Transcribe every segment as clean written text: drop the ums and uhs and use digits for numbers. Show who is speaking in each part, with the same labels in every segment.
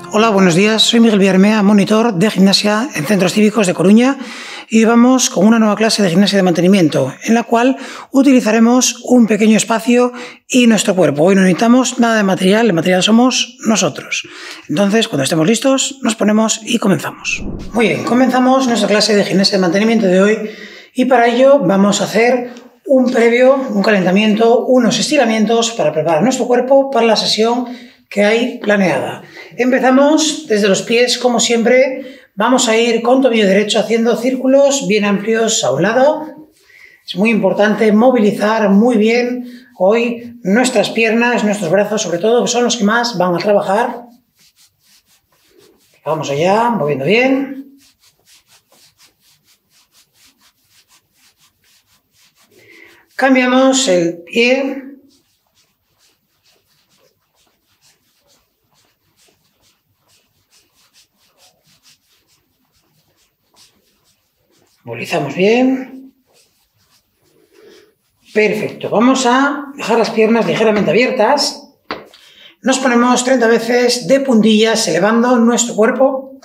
Speaker 1: Hola, buenos días. Soy Miguel Villarmea, monitor de gimnasia en Centros Cívicos de Coruña, y vamos con una nueva clase de gimnasia de mantenimiento en la cual utilizaremos un pequeño espacio y nuestro cuerpo. Hoy no necesitamos nada de material, el material somos nosotros. Entonces, cuando estemos listos, nos ponemos y comenzamos. Muy bien, comenzamos nuestra clase de gimnasia de mantenimiento de hoy y para ello vamos a hacer un previo, un calentamiento, unos estiramientos para preparar nuestro cuerpo para la sesión que hay planeada. Empezamos desde los pies, como siempre. Vamos a ir con tobillo derecho haciendo círculos bien amplios a un lado. Es muy importante movilizar muy bien hoy nuestras piernas, nuestros brazos, sobre todo, que son los que más van a trabajar. Vamos allá, moviendo bien. Cambiamos el pie. Movilizamos bien. Perfecto. Vamos a dejar las piernas ligeramente abiertas. Nos ponemos 30 veces de puntillas elevando nuestro cuerpo.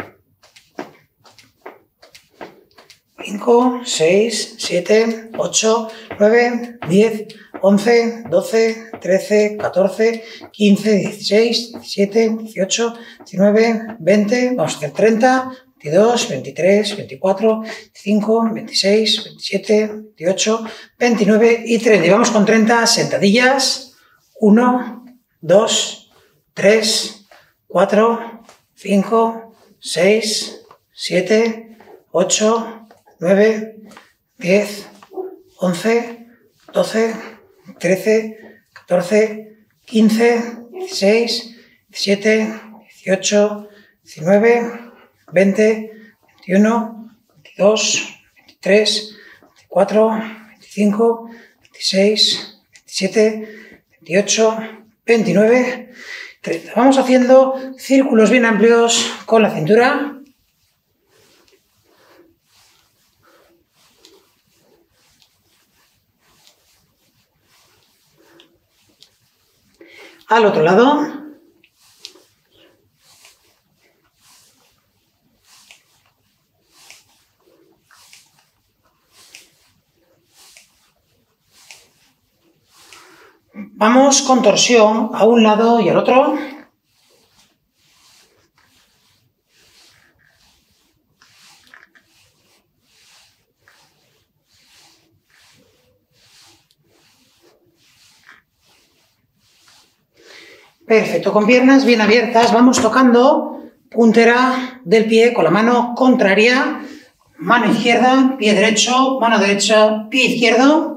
Speaker 1: 5, 6, 7, 8, 9, 10, 11, 12, 13, 14, 15, 16, 17, 18, 19, 20. Vamos a hacer 30. 22, 23, 24, 25, 26, 27, 28, 29 y 30. Y vamos con 30 sentadillas. 1, 2, 3, 4, 5, 6, 7, 8, 9, 10, 11, 12, 13, 14, 15, 16, 17, 18, 19, 20, 21, 22, 23, 24, 25, 26, 27, 28, 29, 30. Vamos haciendo círculos bien amplios con la cintura. Al otro lado. Vamos con torsión a un lado y al otro. Perfecto, con piernas bien abiertas vamos tocando puntera del pie con la mano contraria, mano izquierda, pie derecho, mano derecha, pie izquierdo.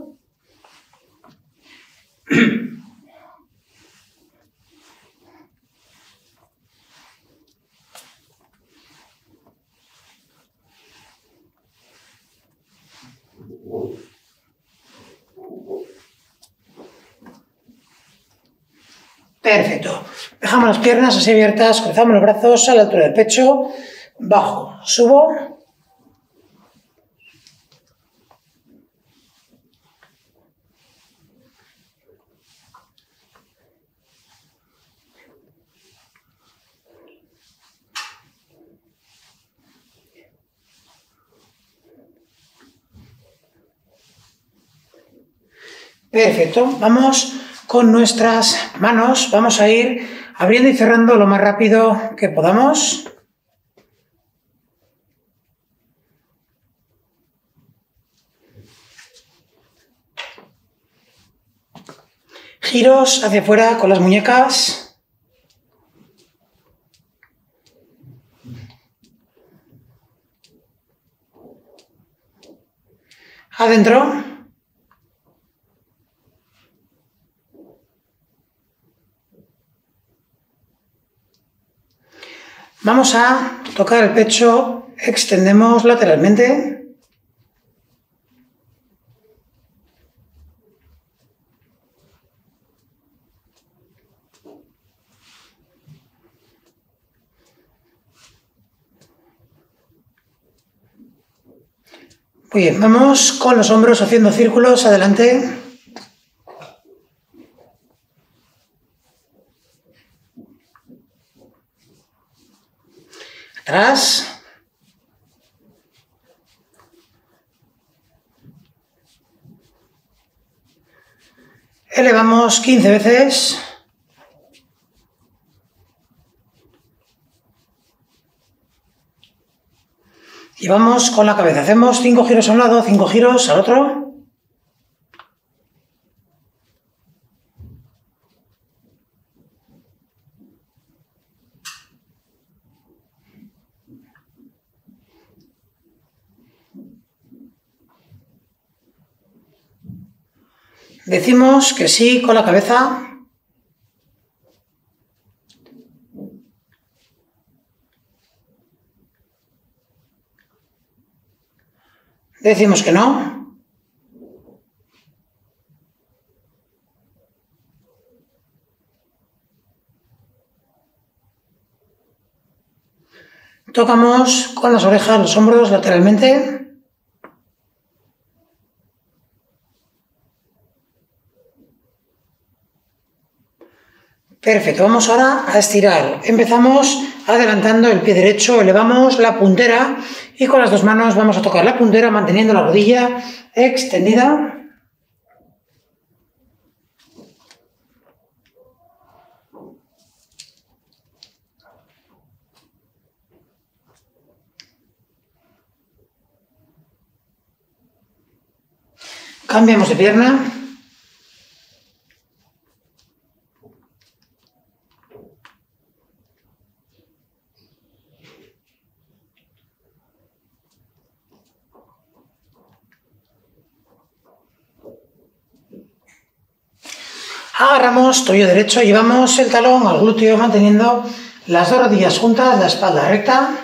Speaker 1: Perfecto. Dejamos las piernas así abiertas, cruzamos los brazos a la altura del pecho, bajo, subo. Perfecto. Vamos con nuestras manos, vamos a ir abriendo y cerrando lo más rápido que podamos. Giros hacia afuera con las muñecas. Adentro. Vamos a tocar el pecho, extendemos lateralmente. Muy bien, vamos con los hombros haciendo círculos adelante. Atrás. Elevamos 15 veces. Y vamos con la cabeza. Hacemos 5 giros a un lado, 5 giros al otro. Decimos que sí con la cabeza. Decimos que no. Tocamos con las orejas los hombros lateralmente. Perfecto, vamos ahora a estirar. Empezamos adelantando el pie derecho, elevamos la puntera y con las dos manos vamos a tocar la puntera manteniendo la rodilla extendida. Cambiamos de pierna. Agarramos tobillo derecho, llevamos el talón al glúteo manteniendo las dos rodillas juntas, la espalda recta.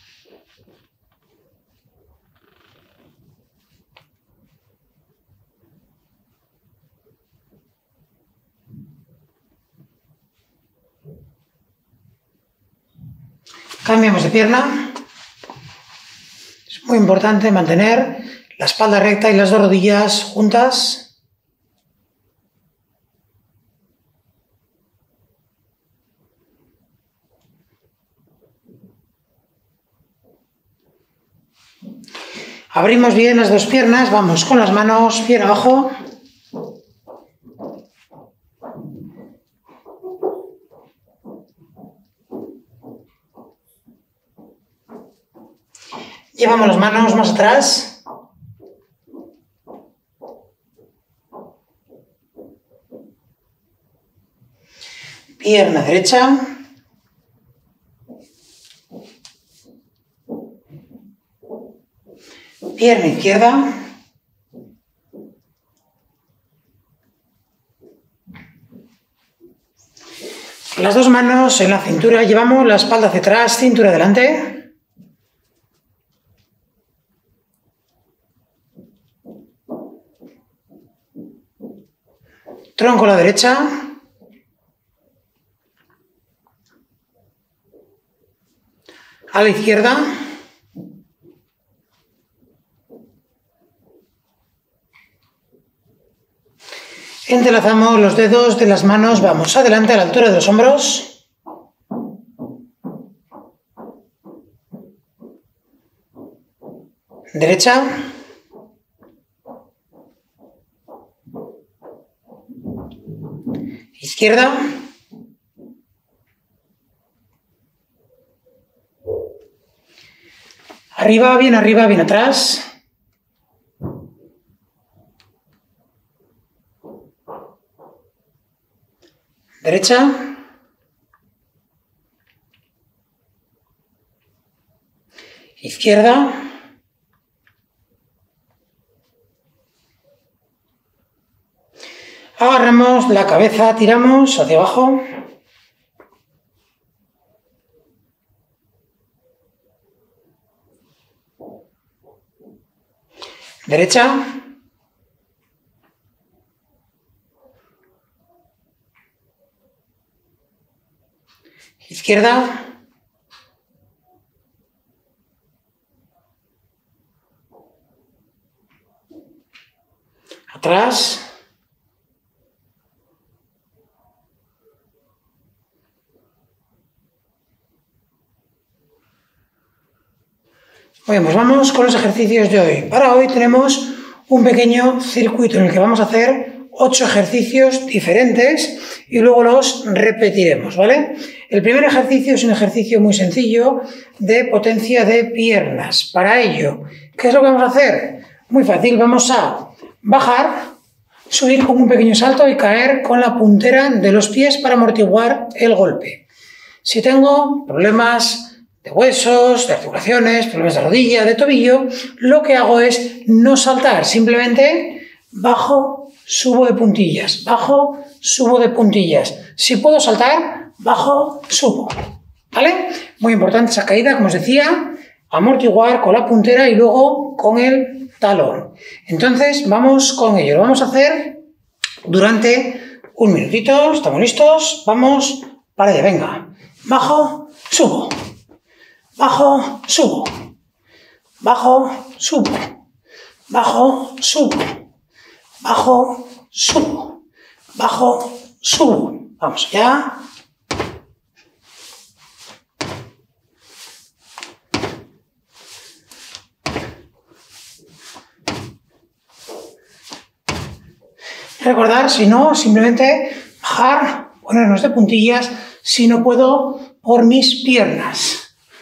Speaker 1: Cambiamos de pierna. Es muy importante mantener la espalda recta y las dos rodillas juntas. Abrimos bien las dos piernas, vamos con las manos bien abajo. Llevamos las manos más atrás. Pierna derecha. Pierna izquierda. Las dos manos en la cintura, llevamos la espalda hacia atrás, cintura adelante. Tronco a la derecha. A la izquierda. Entrelazamos los dedos de las manos, vamos adelante a la altura de los hombros. Derecha. Izquierda. Arriba, bien atrás. Derecha. Izquierda. Agarramos la cabeza, tiramos hacia abajo. Derecha. Izquierda. Atrás. Bueno, pues vamos con los ejercicios de hoy. Para hoy tenemos un pequeño circuito en el que vamos a hacer 8 ejercicios diferentes y luego los repetiremos, ¿vale? El primer ejercicio es un ejercicio muy sencillo de potencia de piernas. Para ello, ¿qué es lo que vamos a hacer? Muy fácil, vamos a bajar, subir con un pequeño salto y caer con la puntera de los pies para amortiguar el golpe. Si tengo problemas de huesos, de articulaciones, problemas de rodilla, de tobillo, lo que hago es no saltar, simplemente bajo, subo de puntillas, bajo, subo de puntillas. Si puedo saltar, bajo, subo, ¿vale? Muy importante esa caída, como os decía, amortiguar con la puntera y luego con el talón. Entonces vamos con ello, lo vamos a hacer durante un minutito, ¿estamos listos? Vamos para allá, venga, bajo, subo. Bajo, subo, bajo, subo, bajo, subo, bajo, subo, bajo, subo. Vamos allá. Recordar, si no, simplemente bajar, ponernos de puntillas, si no puedo, por mis piernas.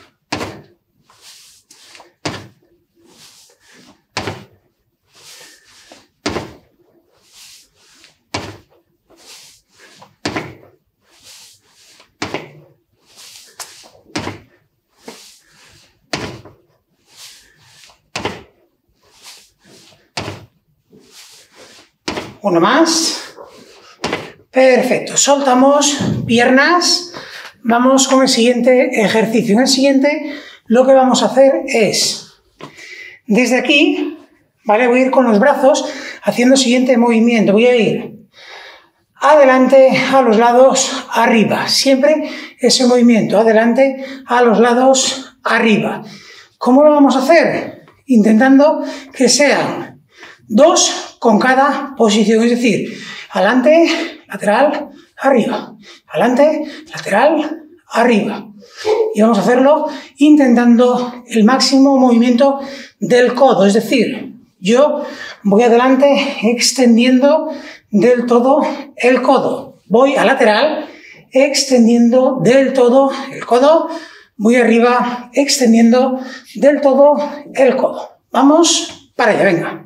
Speaker 1: Uno más. Perfecto. Soltamos piernas. Vamos con el siguiente ejercicio. En el siguiente lo que vamos a hacer es, desde aquí, ¿vale? Voy a ir con los brazos haciendo el siguiente movimiento. Voy a ir adelante, a los lados, arriba. Siempre ese movimiento. Adelante, a los lados, arriba. ¿Cómo lo vamos a hacer? Intentando que sean 2 con cada posición, es decir, adelante, lateral, arriba, adelante, lateral, arriba. Y vamos a hacerlo intentando el máximo movimiento del codo, es decir, yo voy adelante extendiendo del todo el codo, voy a lateral extendiendo del todo el codo, voy arriba extendiendo del todo el codo. Vamos para allá, venga.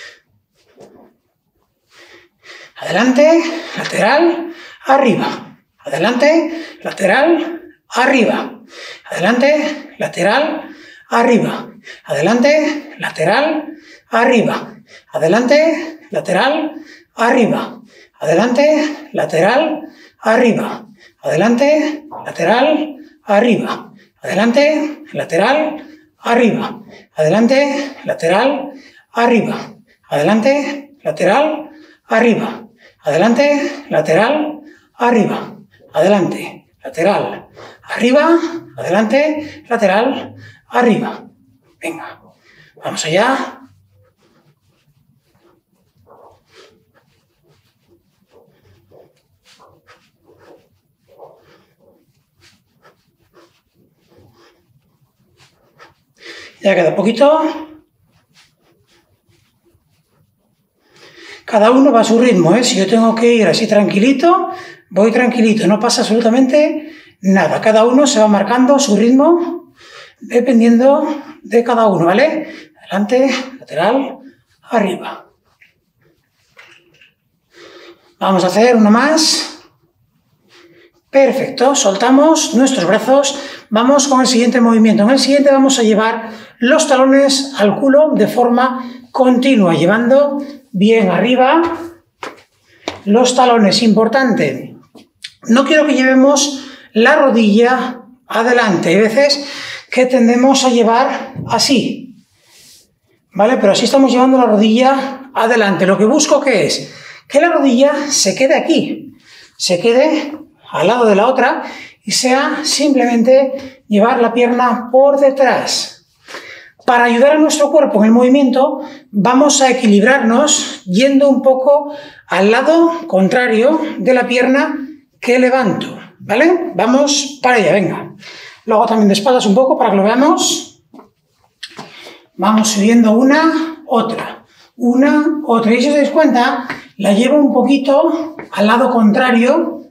Speaker 1: Adelante, lateral, arriba. Adelante, lateral, arriba. Adelante, lateral, arriba. Adelante, lateral, arriba. Adelante, lateral, arriba. Adelante, lateral, arriba. Adelante, lateral, arriba. Adelante, lateral, arriba. Adelante, lateral, arriba. Adelante, lateral, arriba. Adelante, lateral, arriba. Adelante, lateral, arriba. Adelante, lateral, arriba. Venga, vamos allá. Ya queda poquito. Cada uno va a su ritmo, ¿eh? Si yo tengo que ir así tranquilito, voy tranquilito, no pasa absolutamente nada. Cada uno se va marcando su ritmo dependiendo de cada uno, ¿vale? Adelante, lateral, arriba. Vamos a hacer uno más. Perfecto, soltamos nuestros brazos, vamos con el siguiente movimiento. En el siguiente vamos a llevar los talones al culo de forma continua, llevando bien arriba los talones. Importante, no quiero que llevemos la rodilla adelante. Hay veces que tendemos a llevar así, ¿vale? Pero así estamos llevando la rodilla adelante. Lo que busco que es que la rodilla se quede aquí, se quede al lado de la otra y sea simplemente llevar la pierna por detrás. Para ayudar a nuestro cuerpo en el movimiento, vamos a equilibrarnos yendo un poco al lado contrario de la pierna que levanto, ¿vale? Vamos para allá, venga. Lo hago también de espaldas un poco para que lo veamos. Vamos subiendo una, otra. Y si os dais cuenta, la llevo un poquito al lado contrario.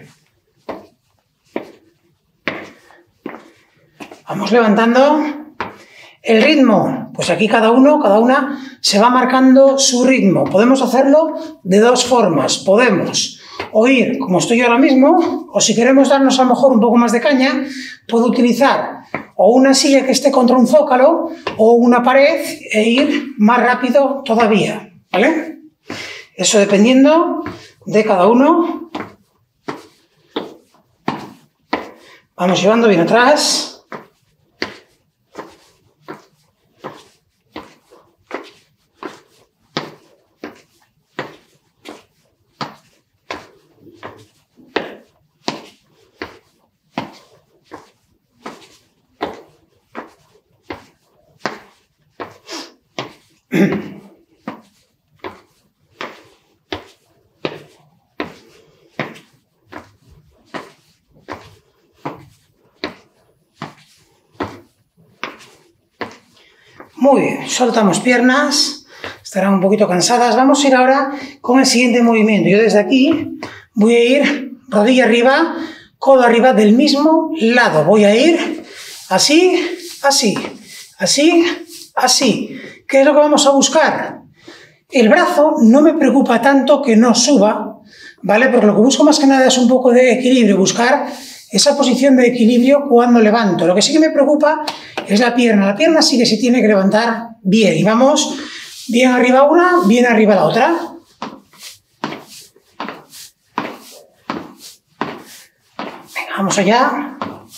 Speaker 1: Vamos levantando el ritmo. Pues aquí cada una se va marcando su ritmo. Podemos hacerlo de dos formas. Podemos o ir como estoy yo ahora mismo, o si queremos darnos a lo mejor un poco más de caña, puedo utilizar o una silla que esté contra un zócalo o una pared e ir más rápido todavía, ¿vale? Eso dependiendo de cada uno. Vamos llevando bien atrás. Muy bien, soltamos piernas, estarán un poquito cansadas. Vamos a ir ahora con el siguiente movimiento. Yo desde aquí voy a ir rodilla arriba, codo arriba del mismo lado. Voy a ir así, así, así, así. ¿Qué es lo que vamos a buscar? El brazo no me preocupa tanto que no suba, ¿vale? Porque lo que busco más que nada es un poco de equilibrio, buscar esa posición de equilibrio cuando levanto. Lo que sí que me preocupa es la pierna. La pierna sí que se tiene que levantar bien. Y vamos bien arriba una, bien arriba la otra. Venga, vamos allá.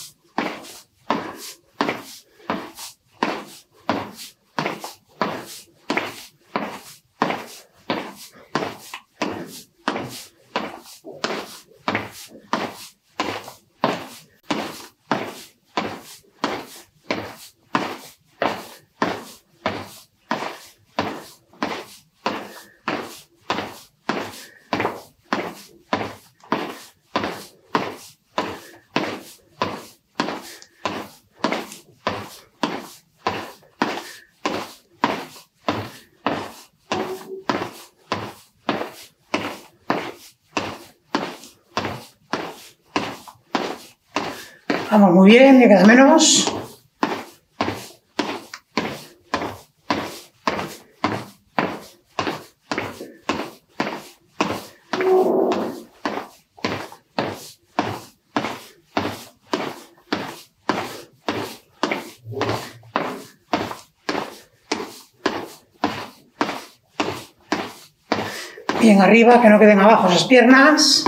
Speaker 1: Vamos muy bien, ni queda menos. Bien arriba, que no queden abajo esas piernas.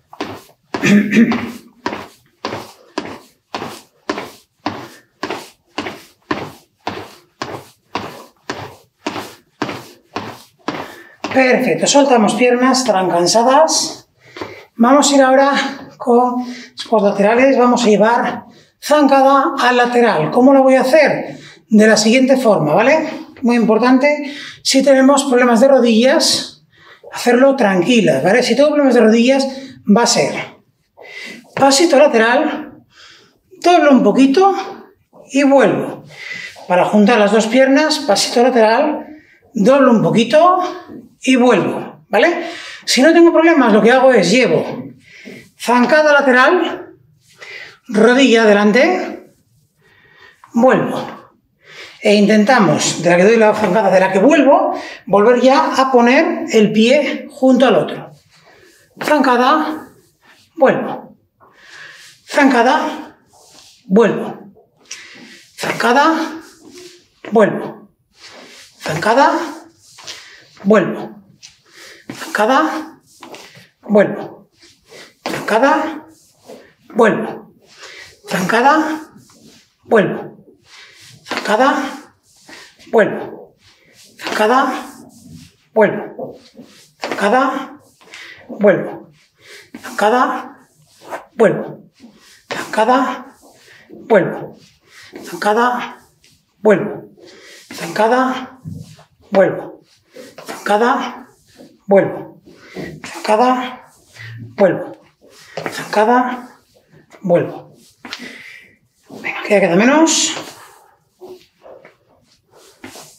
Speaker 1: Perfecto, soltamos piernas, estarán cansadas. Vamos a ir ahora con los laterales, vamos a llevar zancada al lateral. ¿Cómo lo voy a hacer? De la siguiente forma, ¿vale? Muy importante, si tenemos problemas de rodillas, hacerlo tranquilas, ¿vale? Si tengo problemas de rodillas, va a ser pasito lateral, doblo un poquito y vuelvo. Para juntar las dos piernas, pasito lateral, doblo un poquito y vuelvo, ¿vale? Si no tengo problemas, lo que hago es llevo zancada lateral, rodilla adelante, vuelvo. E intentamos, de la que doy la zancada, de la que vuelvo, volver ya a poner el pie junto al otro. Zancada, vuelvo. Zancada, vuelvo. Zancada, vuelvo. Zancada, vuelvo. Zancada, vuelvo. Zancada, vuelvo. Zancada, vuelvo. Zancada, vuelvo. Zancada, vuelvo. Zancada, vuelvo. Zancada, vuelvo. Zancada, vuelvo. Zancada, vuelvo. Zancada, vuelvo. Zancada, vuelvo. Zancada, vuelvo. Zancada, vuelvo. Venga, queda menos.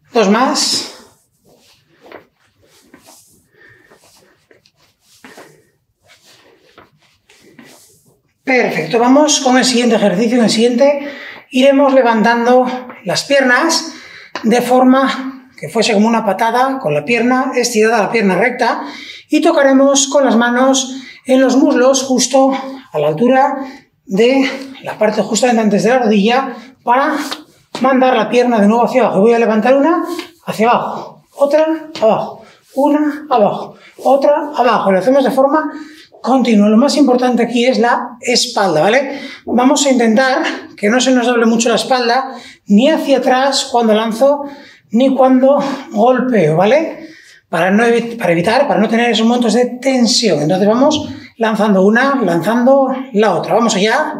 Speaker 1: 2 más. Perfecto, vamos con el siguiente ejercicio. En el siguiente iremos levantando las piernas de forma que fuese como una patada, con la pierna estirada, la pierna recta, y tocaremos con las manos en los muslos justo a la altura de la parte justamente antes de la rodilla para mandar la pierna de nuevo hacia abajo. Voy a levantar una hacia abajo, otra abajo, una abajo, otra abajo. Lo hacemos de forma continua. Lo más importante aquí es la espalda, ¿vale? Vamos a intentar que no se nos doble mucho la espalda, ni hacia atrás cuando lanzo, ni cuando golpeo, ¿vale? Para no tener esos momentos de tensión. Entonces vamos lanzando una, lanzando la otra. Vamos allá.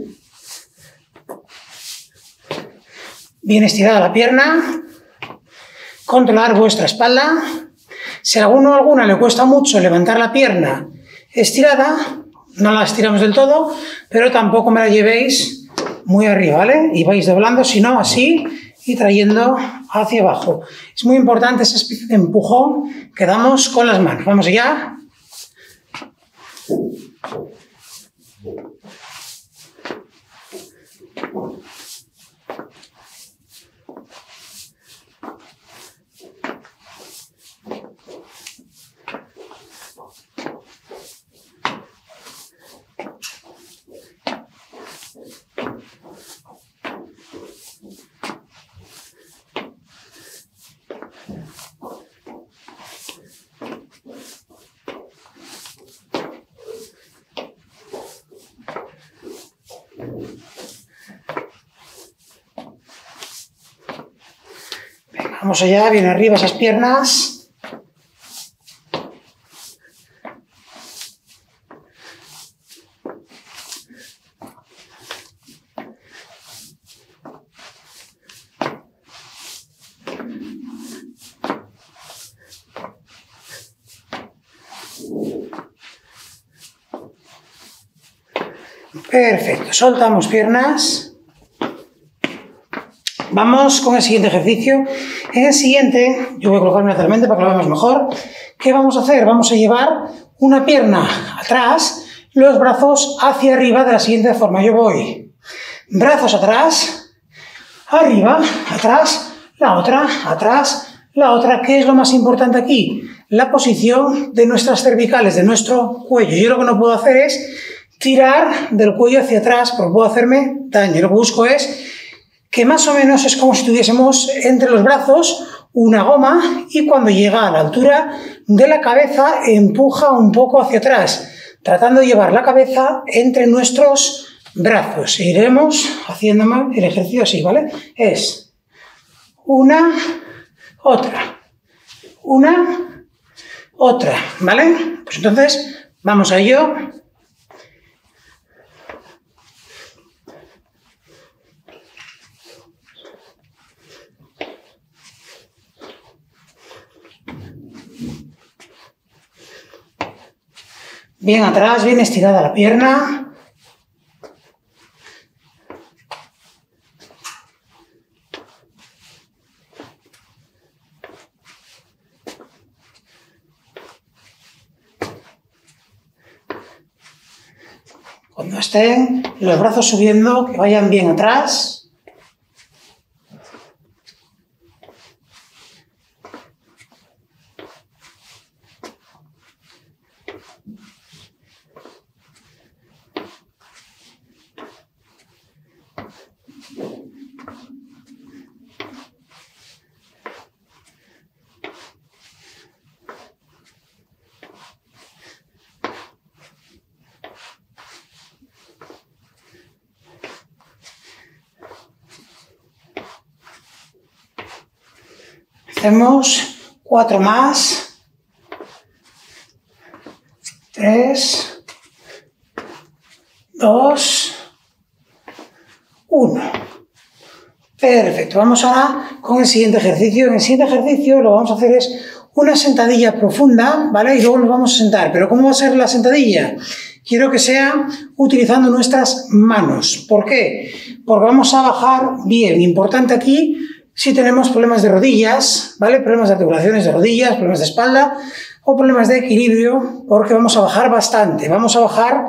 Speaker 1: Bien estirada la pierna. Controlar vuestra espalda. Si a alguno o alguna le cuesta mucho levantar la pierna estirada, no la estiramos del todo, pero tampoco me la llevéis muy arriba, ¿vale? Y vais doblando, si no, así, y trayendo hacia abajo. Es muy importante esa especie de empujón que damos con las manos. Vamos allá. Vamos allá, bien arriba esas piernas. Perfecto, soltamos piernas. Vamos con el siguiente ejercicio. En el siguiente, yo voy a colocarme lateralmente para que lo veamos mejor. ¿Qué vamos a hacer? Vamos a llevar una pierna atrás, los brazos hacia arriba de la siguiente forma. Yo voy brazos atrás, arriba, atrás, la otra, atrás, la otra. ¿Qué es lo más importante aquí? La posición de nuestras cervicales, de nuestro cuello. Yo lo que no puedo hacer es tirar del cuello hacia atrás, porque puedo hacerme daño. Lo que busco es que más o menos es como si tuviésemos entre los brazos una goma y cuando llega a la altura de la cabeza empuja un poco hacia atrás, tratando de llevar la cabeza entre nuestros brazos. Iremos haciendo el ejercicio así, ¿vale? Es una, otra, ¿vale? Pues entonces vamos a ello. Bien atrás, bien estirada la pierna. Cuando estén los brazos subiendo, que vayan bien atrás. Hacemos 4 más. 3, 2, 1. Perfecto. Vamos ahora con el siguiente ejercicio. En el siguiente ejercicio lo que vamos a hacer es una sentadilla profunda, ¿vale? Y luego nos vamos a sentar. ¿Pero cómo va a ser la sentadilla? Quiero que sea utilizando nuestras manos. ¿Por qué? Porque vamos a bajar bien. Importante aquí si tenemos problemas de rodillas, ¿vale? Problemas de articulaciones de rodillas, problemas de espalda o problemas de equilibrio, porque vamos a bajar bastante. Vamos a bajar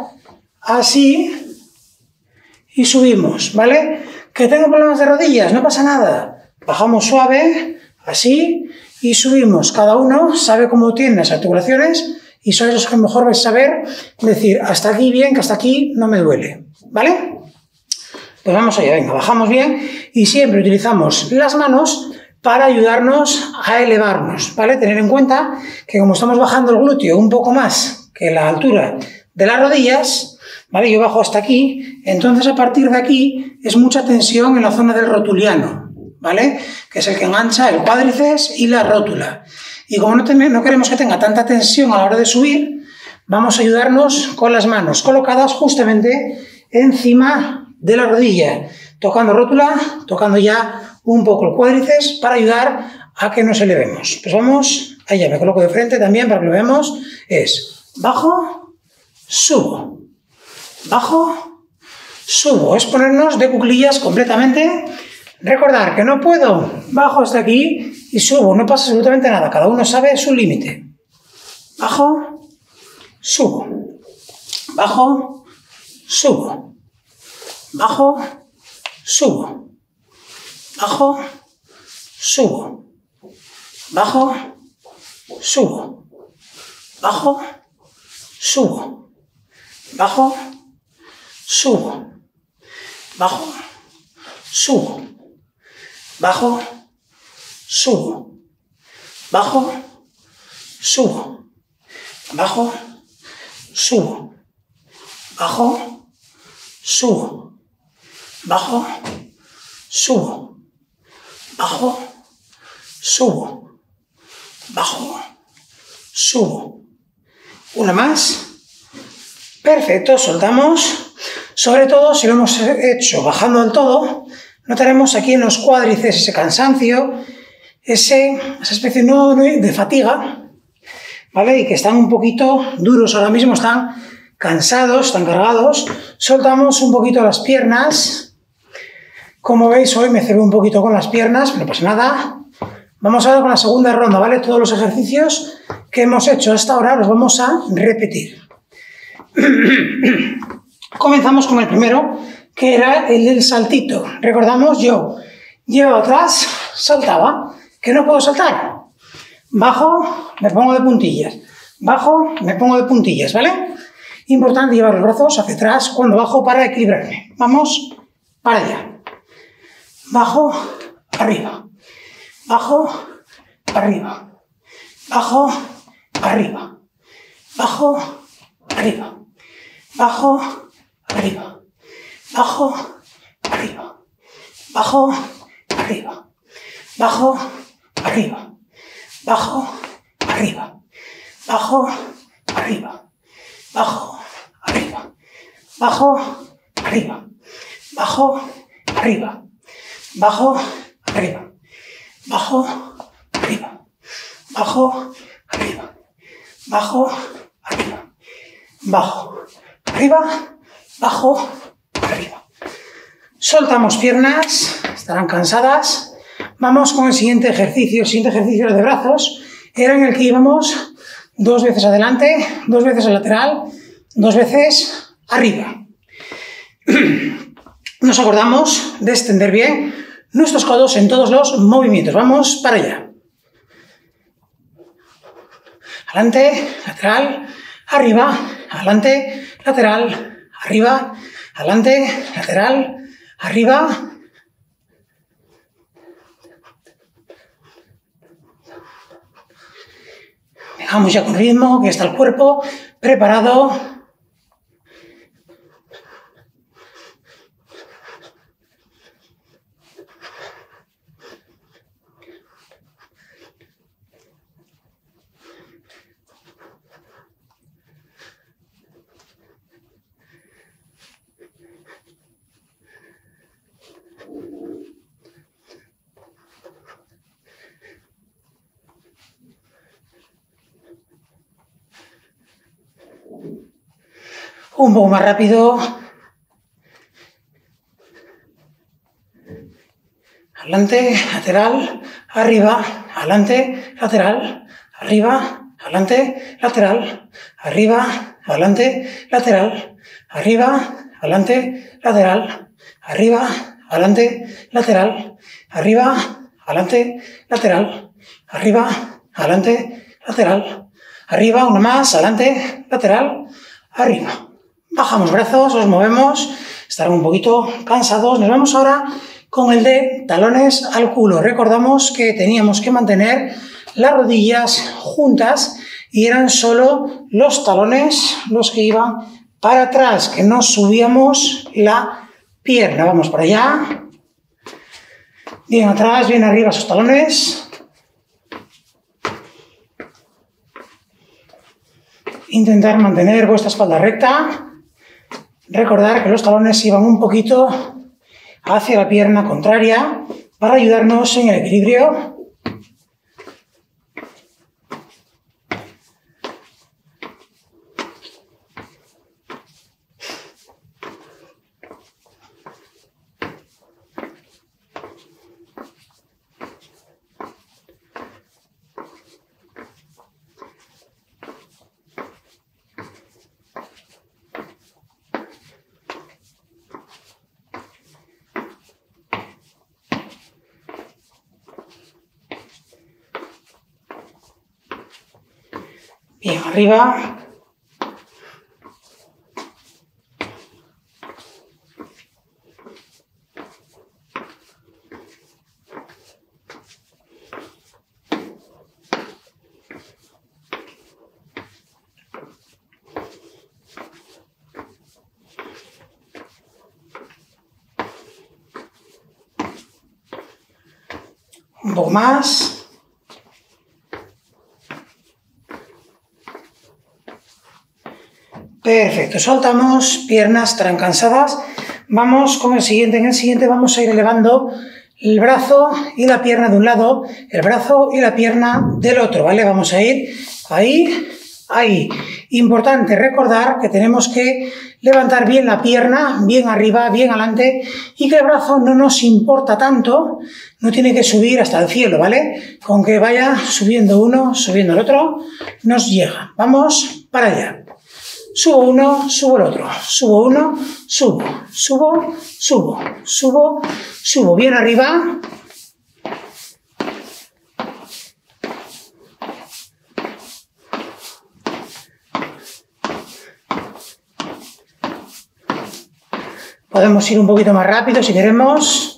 Speaker 1: así y subimos, ¿vale? ¿Que tengo problemas de rodillas? No pasa nada. Bajamos suave, así, y subimos. Cada uno sabe cómo tiene las articulaciones y sois los que mejor vais a saber decir hasta aquí bien, que hasta aquí no me duele, ¿vale? Pues vamos allá, venga, bajamos bien y siempre utilizamos las manos para ayudarnos a elevarnos, ¿vale? Tener en cuenta que como estamos bajando el glúteo un poco más que la altura de las rodillas, ¿vale? Yo bajo hasta aquí, entonces a partir de aquí es mucha tensión en la zona del rotuliano, ¿vale? Que es el que engancha el cuádriceps y la rótula. Y como no queremos que tenga tanta tensión a la hora de subir, vamos a ayudarnos con las manos colocadas justamente encima de la rodilla, tocando rótula, tocando ya un poco el cuádriceps para ayudar a que nos elevemos. Pues vamos, allá me coloco de frente también para que lo veamos. Es bajo, subo, bajo, subo. Es ponernos de cuclillas completamente. Recordar que no puedo, bajo hasta aquí y subo, no pasa absolutamente nada, cada uno sabe su límite. Bajo, subo, bajo, subo, bajo, subo, bajo, subo, bajo, subo, bajo, subo, bajo, subo, bajo, subo, bajo, subo, bajo, subo, bajo, subo, bajo, subo, bajo, subo, bajo, subo, bajo, subo. Una más. Perfecto, soltamos. Sobre todo si lo hemos hecho bajando del todo, notaremos aquí en los cuádriceps ese cansancio, esa especie de fatiga, ¿vale? Y que están un poquito duros ahora mismo, están cansados, están cargados. Soltamos un poquito las piernas. Como veis, hoy me cebo un poquito con las piernas, no pasa nada. Vamos ahora con la segunda ronda, ¿vale? Todos los ejercicios que hemos hecho hasta ahora los vamos a repetir. Comenzamos con el primero, que era el del saltito. Recordamos, yo llevo atrás, saltaba, que no puedo saltar. Bajo, me pongo de puntillas. Bajo, me pongo de puntillas, ¿vale? Importante llevar los brazos hacia atrás cuando bajo para equilibrarme. Vamos para allá. Bajo, arriba. Bajo, arriba. Bajo, arriba. Bajo, arriba. Bajo, arriba. Bajo, arriba. Bajo, arriba. Bajo, arriba. Bajo, arriba. Bajo, arriba. Bajo, arriba. Bajo, arriba. Bajo, arriba. Bajo, arriba. Bajo, arriba. Bajo, arriba. Bajo, arriba. Bajo, arriba. Bajo, arriba. Soltamos piernas, estarán cansadas. Vamos con el siguiente ejercicio. El siguiente ejercicio de brazos era en el que íbamos 2 veces adelante, 2 veces al lateral, 2 veces arriba. Nos acordamos de extender bien nuestros codos en todos los movimientos. Vamos para allá. Adelante, lateral, arriba, adelante, lateral, arriba, adelante, lateral, arriba. Dejamos ya con ritmo, que está el cuerpo preparado. Un poco más rápido. adelante, lateral, arriba, adelante, lateral, arriba, adelante, lateral, arriba, adelante, lateral, arriba, adelante, lateral, arriba, adelante, lateral, arriba, adelante, lateral, arriba, adelante, lateral, arriba, una más, adelante, lateral, arriba. Bajamos brazos, los movemos, estarán un poquito cansados. Nos vamos ahora con el de talones al culo. Recordamos que teníamos que mantener las rodillas juntas y eran solo los talones los que iban para atrás, que no subíamos la pierna. Vamos para allá. Bien atrás, bien arriba esos talones. Intentar mantener vuestra espalda recta. Recordar que los talones iban un poquito hacia la pierna contraria para ayudarnos en el equilibrio. Bien, arriba. Un poco más. Perfecto, soltamos, piernas estarán cansadas. Vamos con el siguiente. En el siguiente vamos a ir elevando el brazo y la pierna de un lado, el brazo y la pierna del otro, ¿vale? Vamos a ir ahí, ahí. Importante recordar que tenemos que levantar bien la pierna, bien arriba, bien adelante, y que el brazo no nos importa tanto, no tiene que subir hasta el cielo, ¿vale? Con que vaya subiendo uno, subiendo el otro, nos llega. Vamos para allá. Subo uno, subo el otro, subo uno, subo, subo, subo, subo, subo, bien arriba. Podemos ir un poquito más rápido si queremos.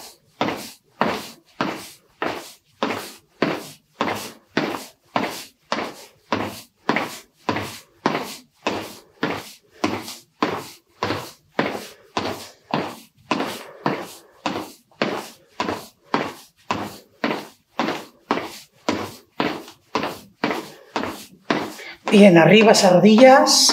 Speaker 1: Bien, arriba esas rodillas.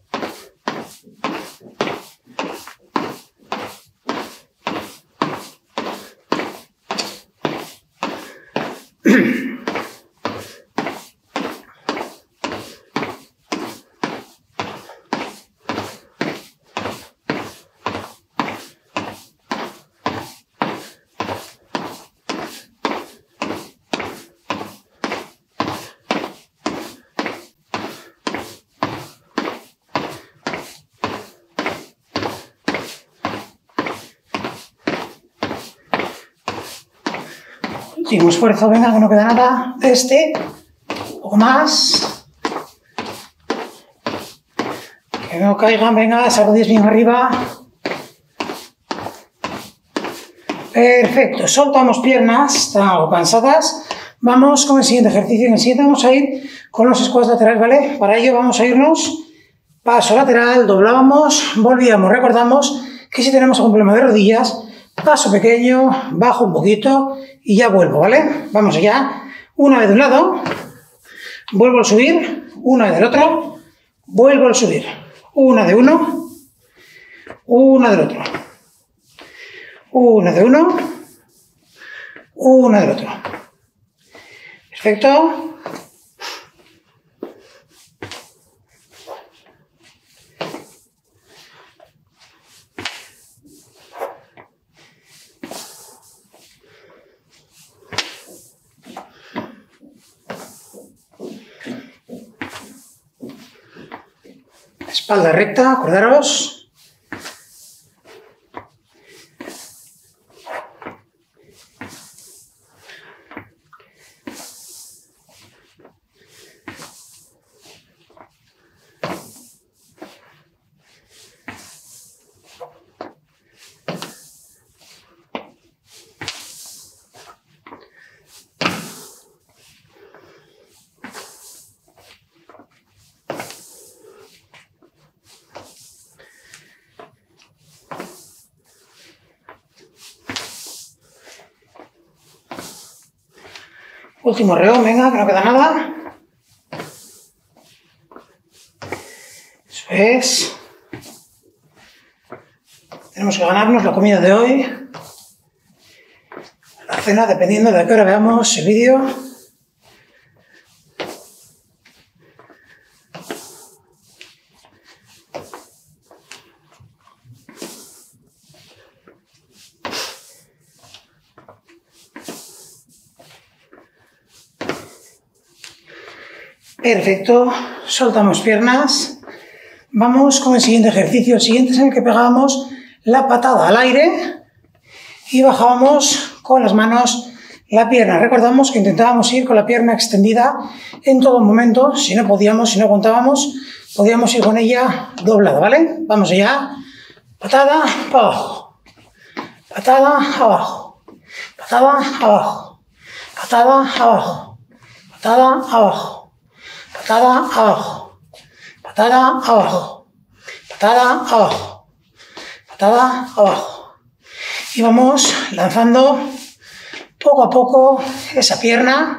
Speaker 1: Último esfuerzo, venga, que no queda nada de este. Un poco más. Que no caigan, venga, esas rodillas bien arriba. Perfecto, soltamos piernas, están algo cansadas. Vamos con el siguiente ejercicio. En el siguiente vamos a ir con los squats laterales, ¿vale? Para ello vamos a irnos paso lateral, doblábamos, volvíamos. Recordamos que si tenemos algún problema de rodillas, paso pequeño, bajo un poquito y ya vuelvo, ¿vale? Vamos allá. Una vez de un lado, vuelvo a subir, una vez del otro, vuelvo a subir. Una de uno, una del otro. Una de uno, una del otro. Perfecto. Espalda recta, acordaros. Último reo, venga, que no queda nada. Eso es. Tenemos que ganarnos la comida de hoy. La cena, dependiendo de a qué hora veamos el vídeo. Perfecto, soltamos piernas. Vamos con el siguiente ejercicio. El siguiente es en el que pegábamos la patada al aire y bajábamos con las manos la pierna. Recordamos que intentábamos ir con la pierna extendida en todo momento. Si no podíamos, si no aguantábamos, podíamos ir con ella doblada, ¿vale? Vamos allá. Patada, para abajo. Patada, abajo. Patada, abajo. Patada, abajo. Patada, abajo. Patada abajo, patada abajo, patada abajo, patada abajo. Y vamos lanzando poco a poco esa pierna.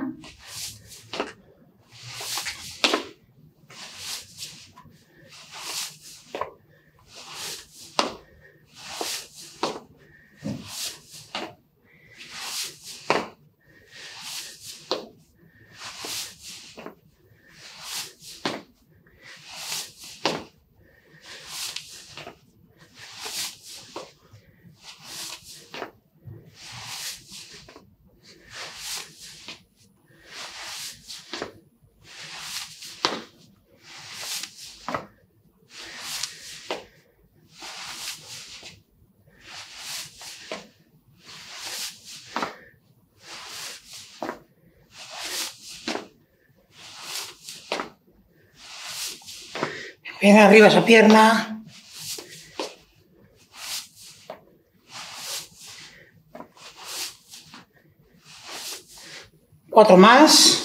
Speaker 1: Bien arriba esa pierna. Cuatro más.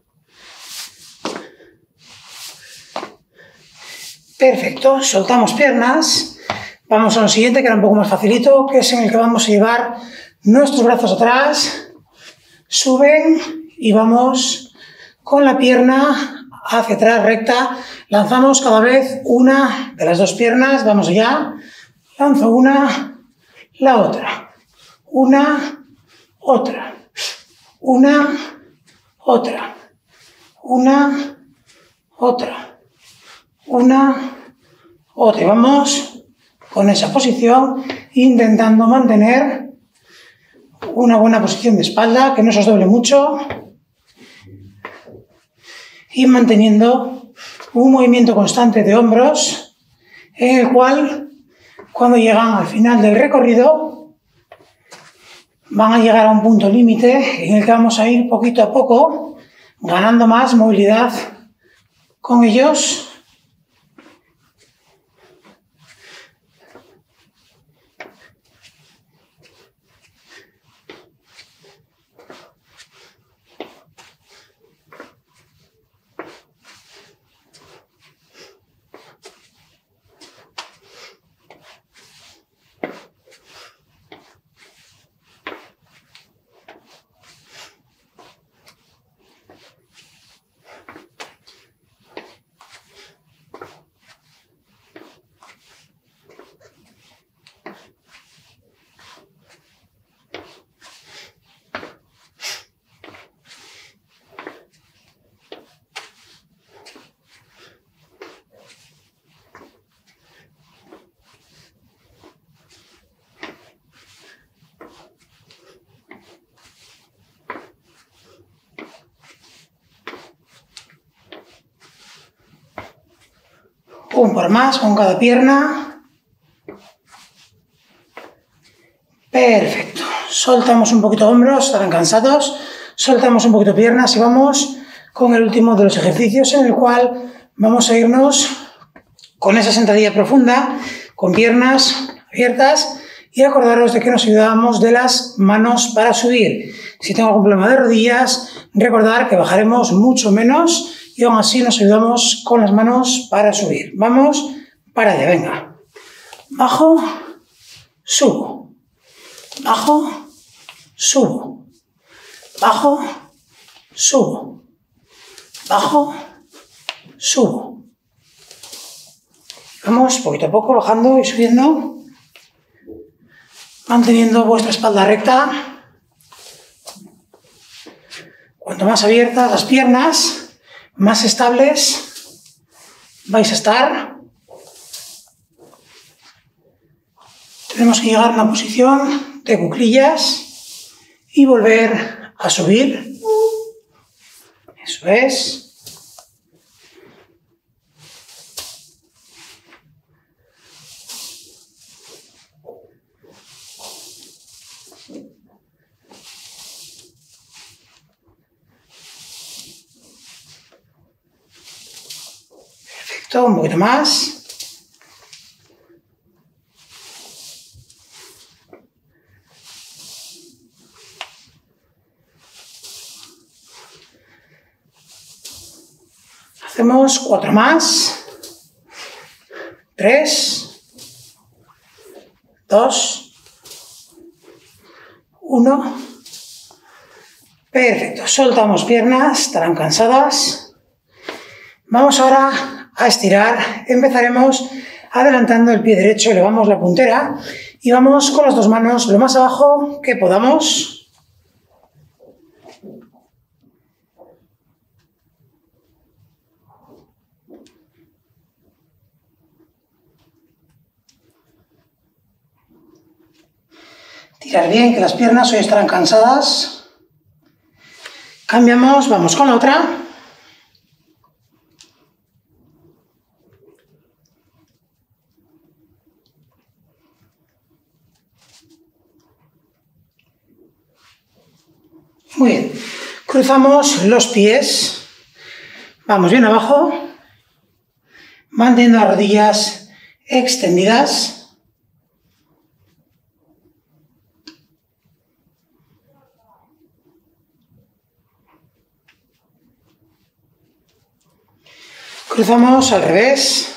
Speaker 1: Perfecto, soltamos piernas. Vamos a lo siguiente, que era un poco más facilito, que es en el que vamos a llevar nuestros brazos atrás. Suben y vamos con la pierna hacia atrás recta. Lanzamos cada vez una de las dos piernas. Vamos allá. Lanzo una, la otra. Una, otra. Una, otra. Una, otra. Una, otra. Y vamos con esa posición, intentando mantener una buena posición de espalda, que no se os doble mucho. Y manteniendo un movimiento constante de hombros, en el cual, cuando llegan al final del recorrido, van a llegar a un punto límite en el que vamos a ir poquito a poco, ganando más movilidad con ellos. Un par más con cada pierna. Perfecto. Soltamos un poquito hombros, estarán cansados. Soltamos un poquito piernas y vamos con el último de los ejercicios en el cual vamos a irnos con esa sentadilla profunda, con piernas abiertas, y acordaros de que nos ayudamos de las manos para subir. Si tengo algún problema de rodillas, recordar que bajaremos mucho menos y aún así nos ayudamos con las manos para subir. Vamos para allá, venga. Bajo, subo. Bajo, subo. Bajo, subo. Bajo, subo. Vamos poquito a poco bajando y subiendo, manteniendo vuestra espalda recta. Cuanto más abiertas las piernas, más estables vais a estar. Tenemos que llegar a una posición de cuclillas y volver a subir. Eso es. Perfecto, un poquito más. Hacemos 4 más. 3, 2, 1. Perfecto. Soltamos piernas, estarán cansadas. Vamos ahora a estirar. Empezaremos adelantando el pie derecho, elevamos la puntera y vamos con las dos manos lo más abajo que podamos. Tirar bien, que las piernas hoy estarán cansadas. Cambiamos, vamos con la otra. Muy bien. Cruzamos los pies. Vamos bien abajo. Manteniendo las rodillas extendidas. Cruzamos al revés.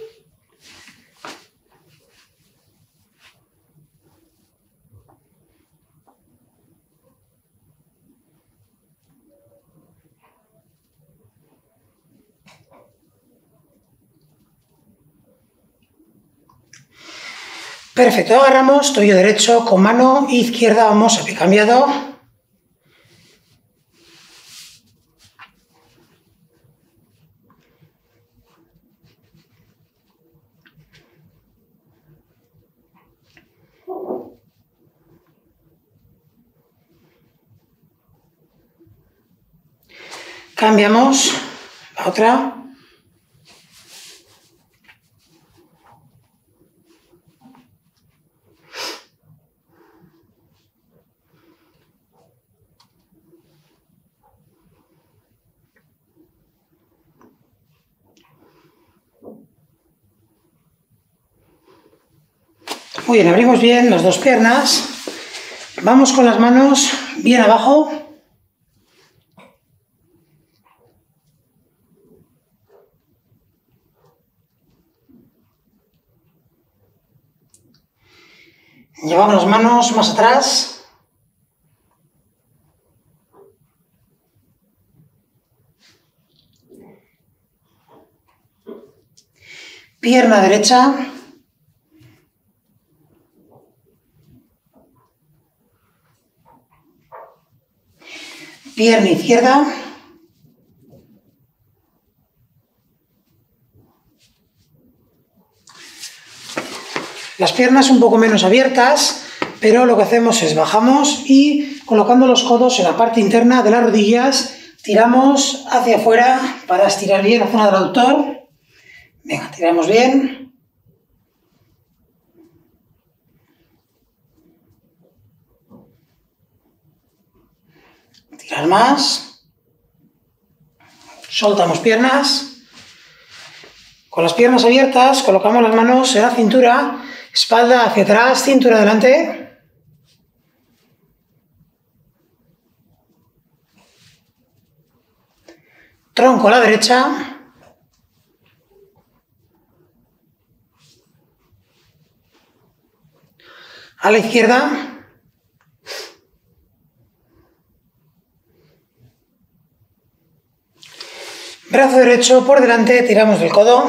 Speaker 1: Perfecto, agarramos tobillo derecho con mano izquierda, vamos a pie cambiado. Cambiamos la otra. Muy bien, abrimos bien las dos piernas. Vamos con las manos bien abajo. Llevamos las manos más atrás. Pierna derecha. Pierna izquierda. Las piernas un poco menos abiertas, pero lo que hacemos es bajamos y colocando los codos en la parte interna de las rodillas, tiramos hacia afuera para estirar bien la zona del aductor. Venga, tiramos bien. Tirar más. Soltamos piernas. Con las piernas abiertas, colocamos las manos en la cintura, espalda hacia atrás, cintura adelante. Tronco a la derecha. A la izquierda. Brazo derecho por delante, tiramos del codo.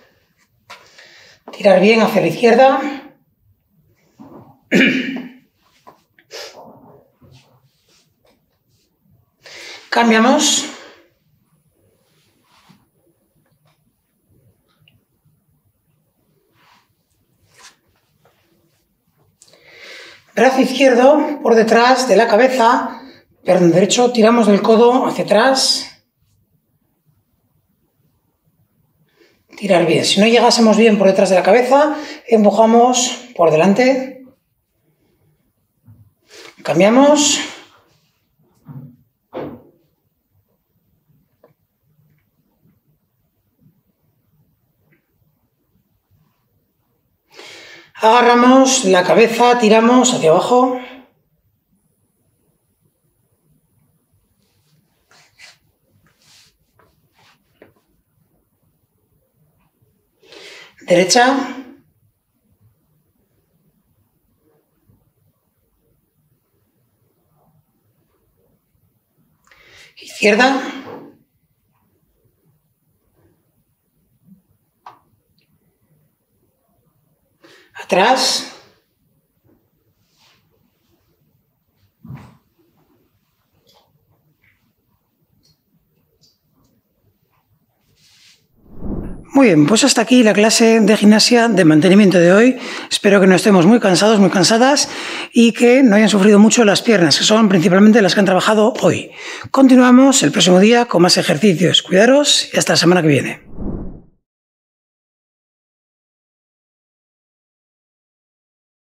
Speaker 1: Tirar bien hacia la izquierda. Cambiamos. Brazo izquierdo por detrás de la cabeza, perdón, derecho, tiramos del codo hacia atrás. Tirar bien. Si no llegásemos bien por detrás de la cabeza, empujamos por delante. Cambiamos. Agarramos la cabeza, tiramos hacia abajo. Derecha. Izquierda. Atrás. Muy bien, pues hasta aquí la clase de gimnasia de mantenimiento de hoy. Espero que no estemos muy cansados, muy cansadas y que no hayan sufrido mucho las piernas, que son principalmente las que han trabajado hoy. Continuamos el próximo día con más ejercicios. Cuidaros y hasta la semana que viene.